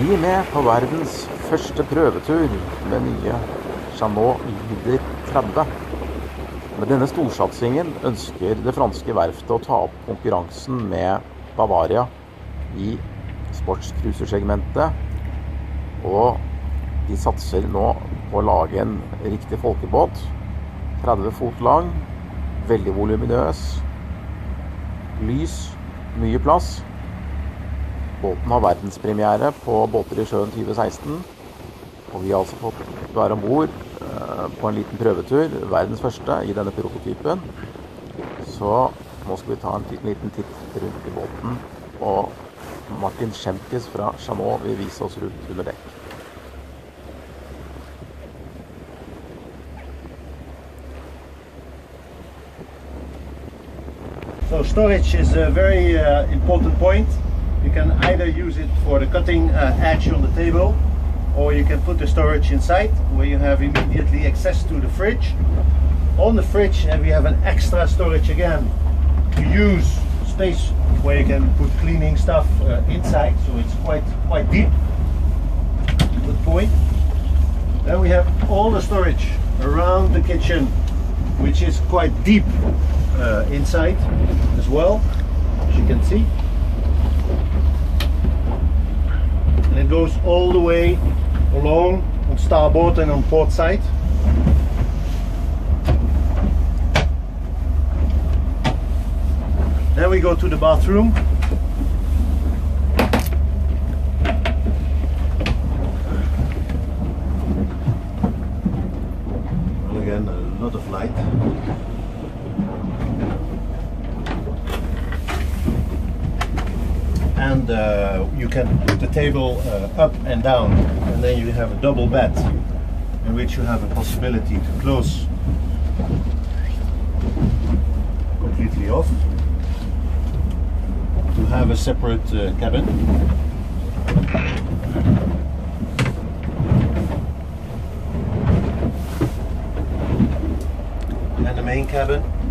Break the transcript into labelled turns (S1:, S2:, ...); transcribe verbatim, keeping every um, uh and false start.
S1: Bli med på verdens første prøvetur med nye Jeanneau Leader tretti. Med denne storsatsingen ønsker det franske verftet å ta opp konkurransen med Bavaria i sportscruisersegmentet, og de satser nå på å lage en riktig folkebåt, tretti fot lang, veldig voluminøs, lys, mye plass. Båten har verdenspremiere på Båter i sjøen tjue seksten, og vi har altså fått være ombord på en liten prøvetur, verdens første i denne prototypen. Så nå skal vi ta en liten titt rundt i båten, og Martin Schemkes fra Jeanneau vil vise oss rundt under dekk.
S2: So storage is a very uh, important point. You can either use it for the cutting uh, edge on the table, or you can put the storage inside where you have immediately access to the fridge. On the fridge, and we have an extra storage again to use space where you can put cleaning stuff uh, inside, so it's quite quite deep. Good point. Then we have all the storage around the kitchen, which is quite deep uh, inside as well, as you can see. And it goes all the way along on starboard and on port side. Then we go to the bathroom. Well, again, a lot of light. And uh, you can put the table uh, up and down, and then you have a double bed in which you have a possibility to close completely off, to have a separate uh, cabin. And the main cabin.